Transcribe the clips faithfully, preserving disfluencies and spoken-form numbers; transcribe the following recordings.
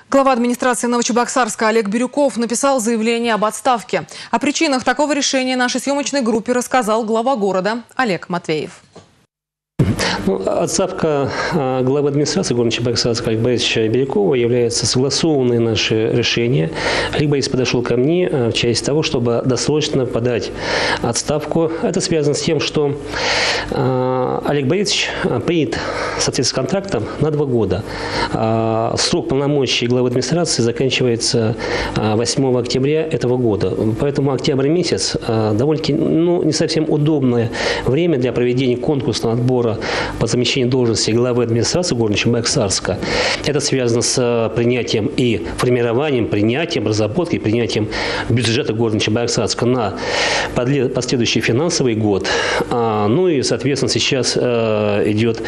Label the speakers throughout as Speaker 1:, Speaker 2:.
Speaker 1: Глава администрации Новочебоксарска Олег Бирюков написал заявление об отставке. О причинах такого решения нашей съемочной группе рассказал глава города Олег Матвеев.
Speaker 2: Ну, отставка э, главы администрации города Новочебоксарска Олега Борисовича Бирюкова является согласованное наше решение. Олег Борисович подошел ко мне э, в части того, чтобы досрочно подать отставку. Это связано с тем, что э, Олег Борисович принят в соответствии с контрактом на два года. Э, срок полномочий главы администрации заканчивается э, восьмого октября этого года. Поэтому октябрь месяц э, довольно-таки ну, не совсем удобное время для проведения конкурсного отбора по замещению должности главы администрации города Новочебоксарска. Это связано с принятием и формированием, принятием, разработкой, принятием бюджета города Новочебоксарска на последующий финансовый год. Ну и, соответственно, сейчас идет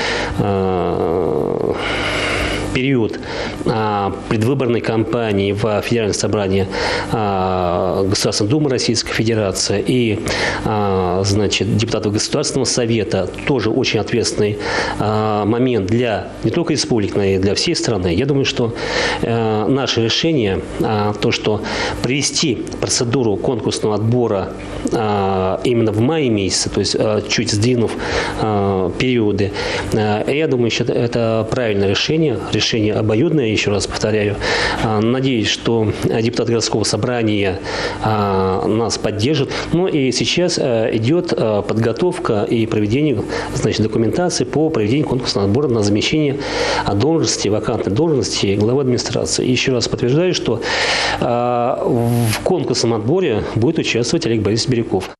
Speaker 2: период а, предвыборной кампании в Федеральном собрании а, Государственной Думы Российской Федерации и а, значит, депутатов Государственного Совета. Тоже очень ответственный а, момент для не только республики, но и для всей страны. Я думаю, что а, наше решение, а, то, что провести процедуру конкурсного отбора а, именно в мае месяце, то есть а, чуть сдвинув а, периоды, а, я думаю, что это, это правильное решение. Решение обоюдное, еще раз повторяю. Надеюсь, что депутаты городского собрания нас поддержат. Ну и сейчас идет подготовка и проведение, значит, документации по проведению конкурсного отбора на замещение должности, вакантной должности главы администрации. И еще раз подтверждаю, что в конкурсном отборе будет участвовать Олег Борисович Бирюков.